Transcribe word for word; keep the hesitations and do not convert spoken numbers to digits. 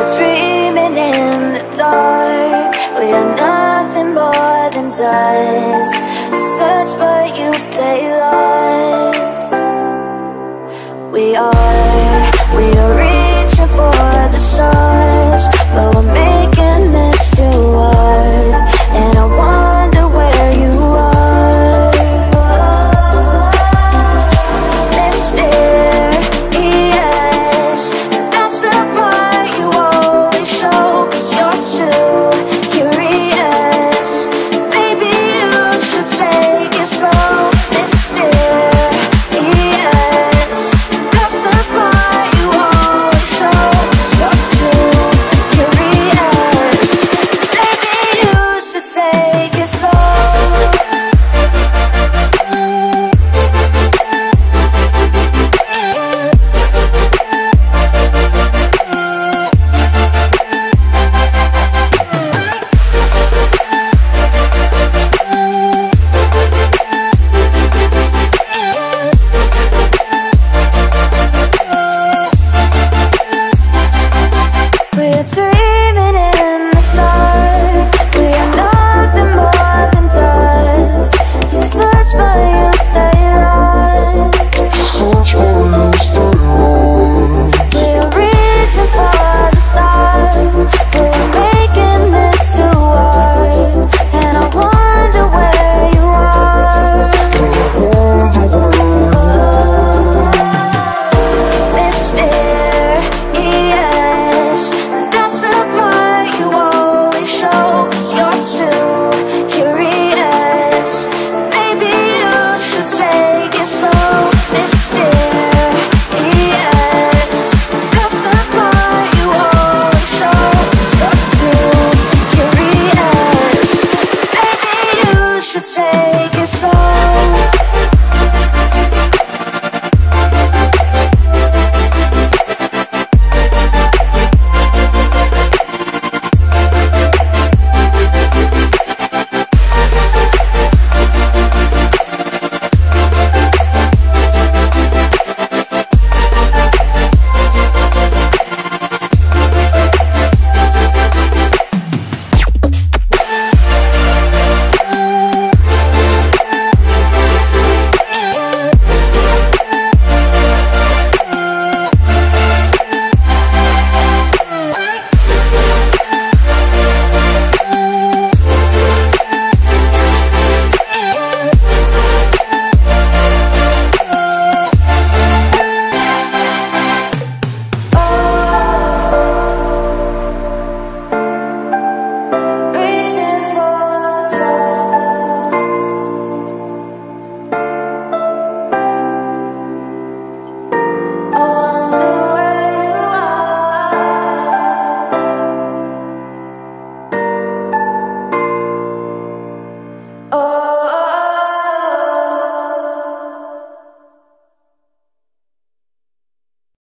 dreaming in the dark. We are nothing more than dust. Search but you stay lost. We are, we are reaching for the stars, but we're making this too hard. And I wonder where you are. Mysterious, that's the part you always show, 'cause you're too curious. Maybe you should take it slow. Mysterious, that's the part you always show, 'cause you're too curious. Maybe you should take it slow. We're dreaming